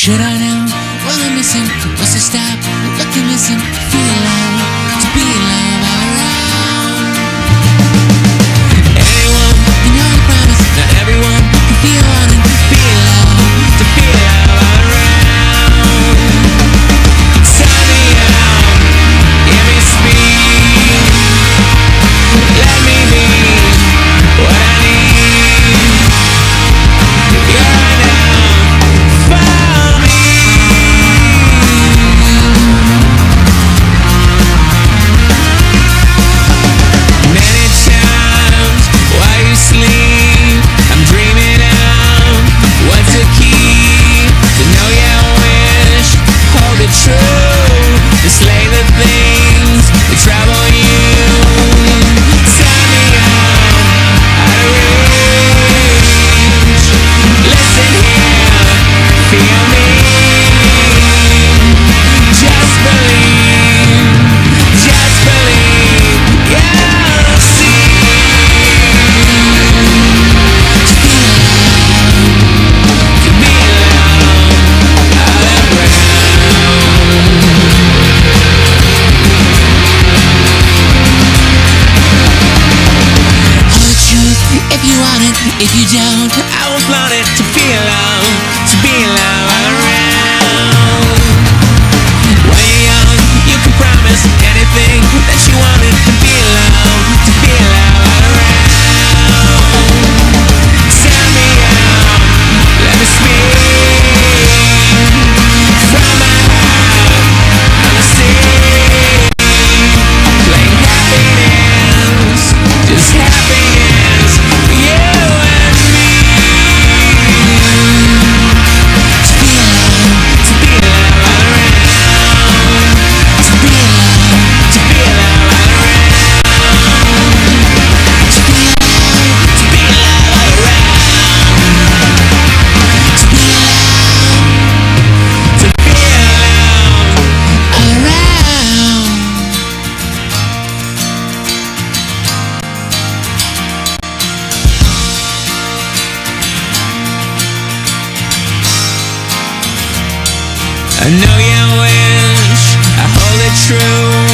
Should I know what I'm missing? What's to stop? Look and listen, feel love, to be love all around. Anyone can hold a promise, not everyone can feel wanting to feel love, to feel love all around. Turn me on, give me speed, let me be what I need. You're enough for me. Many times while you sleep, I'm dreaming of what's the key to know your wish, hold it true, to slay the things that trouble you. Turn me on, out of reach. Listen here, feel me. Just believe, you'll see. To be loved all around. Hold the truth if you want it, if you don't, I will flaunt it. To feel love, to be love all around. When you're young, you can promise anything that you wanted. To be love, to feel love all around. Turn me on, let me speak from my heart on the sea. Playing happiness, just happiness for you and me. To be love all around. To be love, to be love all around. To be love all around. To be love, to be love all around. I know your wish, I hold it true,